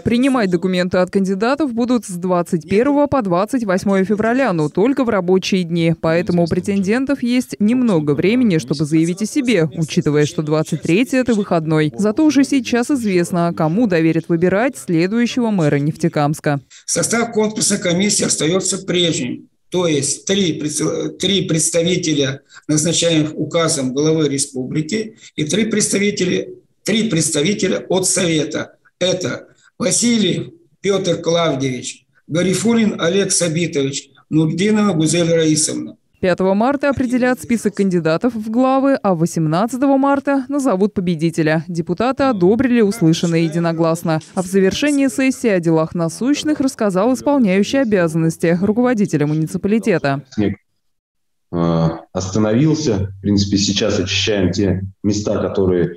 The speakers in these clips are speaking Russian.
Принимать документы от кандидатов будут с 21 по 28 февраля, но только в рабочие дни. Поэтому у претендентов есть немного времени, чтобы заявить о себе, учитывая, что 23-й – это выходной. Зато уже сейчас известно, кому доверят выбирать следующего мэра Нефтекамска. Состав конкурсной комиссии остается прежним. То есть три представителя, назначаемых указом главы республики, и три представителя от Совета. Это Василий Петр Клавдевич, Гарифуллин Олег Сабитович, Нурдинова Гузель Раисовна. 5 марта определят список кандидатов в главы, а 18 марта назовут победителя. Депутаты одобрили услышанное единогласно. А в завершении сессии о делах насущных рассказал исполняющий обязанности руководителя муниципалитета. Снег остановился. В принципе, сейчас очищаем те места, которые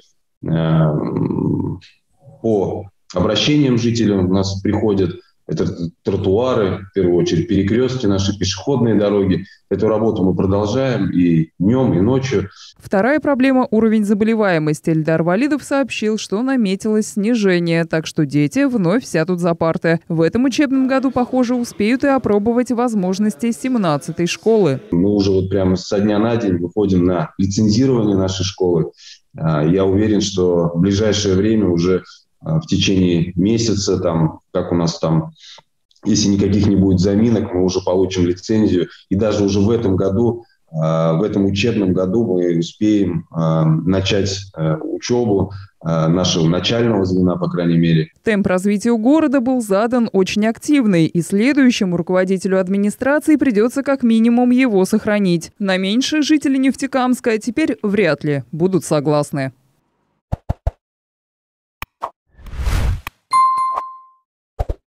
по обращениям жителей у нас приходят. Это тротуары, в первую очередь перекрестки, наши пешеходные дороги. Эту работу мы продолжаем и днем, и ночью. Вторая проблема – уровень заболеваемости. Эльдар Валидов сообщил, что наметилось снижение, так что дети вновь сядут за парты. В этом учебном году, похоже, успеют и опробовать возможности 17-й школы. Мы уже вот прямо со дня на день выходим на лицензирование нашей школы. Я уверен, что в ближайшее время уже в течение месяца, как у нас если никаких не будет заминок, мы уже получим лицензию. И даже уже в этом году, в этом учебном году мы успеем начать учебу нашего начального звена, по крайней мере. Темп развития у города был задан очень активный, и следующему руководителю администрации придется как минимум его сохранить. На меньшее жители Нефтекамска теперь вряд ли будут согласны.